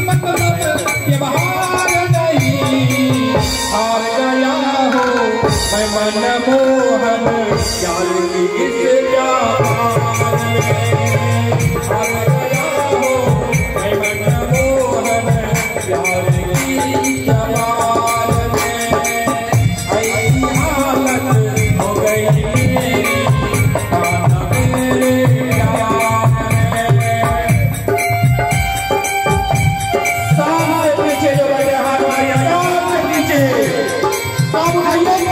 मतलब ये बहार नहीं, हार गया हो मैं मनमोहन प्यार की इस प्यार में, हार गया हो मैं मनमोहन प्यार की प्यार में, ऐसी हालत हो गई मेरी आना मेरे प्यार में। सामने पीछे जो बैठे हाथ मारिए, सामने पीछे सब उठाइए।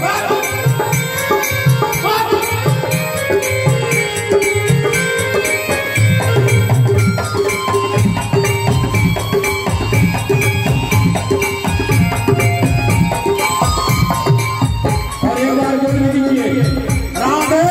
और एक बार बोलने दीजिए राधे।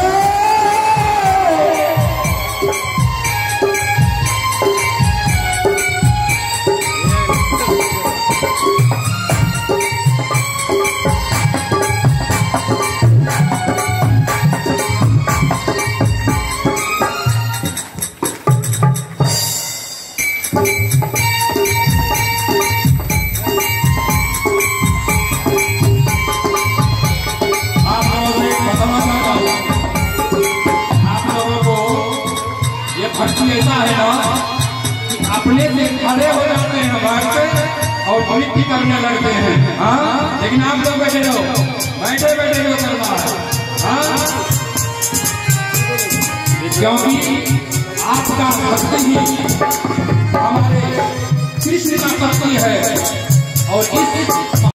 भक्ति ऐसा है ना कि अपने से खड़े हो जाते हैं बाहर पे और भक्ति करने लगते हैं। हाँ, लेकिन आप लोग बैठे रहो, बैठे बैठे जो करना है। हाँ, क्योंकि आपका भक्ति ही हमारे कृष्ण का शक्ति है और इस